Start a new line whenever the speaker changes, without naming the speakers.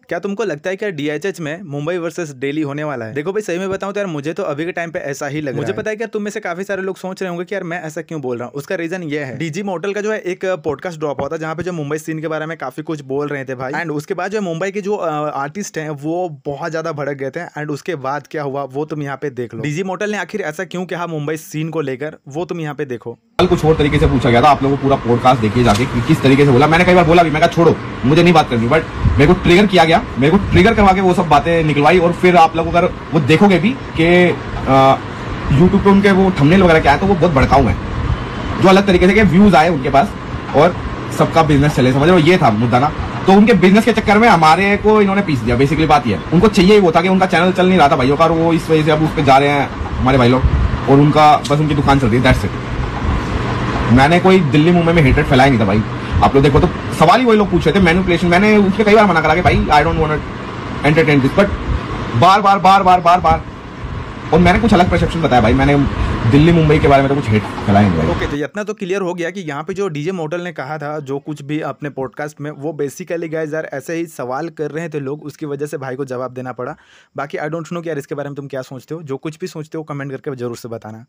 क्या तुमको लगता है कि डीएचएच में मुंबई वर्सेस दिल्ली होने वाला है? देखो भाई सही में बताऊं तो यार मुझे तो अभी के टाइम पे ऐसा ही लग रहा है। मुझे पता है कि यार तुम में से काफी सारे लोग सोच रहे होंगे कि यार मैं ऐसा क्यों बोल रहा हूँ। उसका रीजन ये है, डीजी मोटल का जो है एक पॉडकास्ट ड्रॉप हुआ था जहाँ पे जो मुंबई सीन के बारे में काफी कुछ बोल रहे थे भाई। एंड उसके बाद जो मुंबई के जो आर्टिस्ट हैं वो बहुत ज्यादा भड़क गए थे। एंड उसके बाद क्या हुआ वो तुम यहाँ पे देख लो। डीजी मोटल ने आखिर ऐसा क्यों कहा मुंबई सीन को लेकर, वो तुम यहाँ पे देखो।
कल कुछ और तरीके से पूछा गया था, आप लोगों को पूरा पॉडकास्ट देखिए जाके कि किस तरीके से बोला। मैंने कई बार बोला भी, मैं कहा छोड़ो मुझे नहीं बात करनी, बट मेरे को ट्रिगर किया गया, मेरे को ट्रिगर करवा के वो सब बातें निकलवाई। और फिर आप लोग अगर वो देखोगे भी कि यूट्यूब पे उनके वो थंबनेल वगैरह क्या है तो वो बहुत भड़काऊ है, जो अलग तरीके से व्यूज आए उनके पास और सबका बिजनेस चले, समझ रहे हो, ये था मुद्दा ना। तो उनके बिजनेस के चक्कर में हमारे को इन्होंने पीस दिया। बेसिकली बात ये है, उनको चाहिए ही वो था कि उनका चैनल चल नहीं रहा था भाइयों का, और वो इस वजह से अब उस पर जा रहे हैं हमारे भाई लोग, और उनका बस उनकी दुकान चल रही है, दैट्स इट। मैंने कोई दिल्ली मुंबई में हेटेड फैलाया नहीं था भाई। आप लोग देखो तो सवाल ही वही लोग पूछ रहे थे, मैनिपुलेशन। मैंने उसके कई बार मना करा कि भाई I don't want entertain this, but बार बार बार बार बार बार और मैंने कुछ अलग परसेप्शन बताया भाई। मैंने दिल्ली मुंबई के बारे में तो कुछ हेट फैलाया नहीं भाई।
ओके, तो इतना तो क्लियर हो गया कि यहाँ पे जो डीजे मोटल ने कहा था जो कुछ भी अपने पॉडकास्ट में, वो बेसिकली गाइस यार ऐसे ही सवाल कर रहे थे लोग, उसकी वजह से भाई को जवाब देना पड़ा। बाकी आई डोंट नो कि यार इसके बारे में तुम क्या सोचते हो। जो कुछ भी सोचते हो कमेंट करके जरूर से बताना।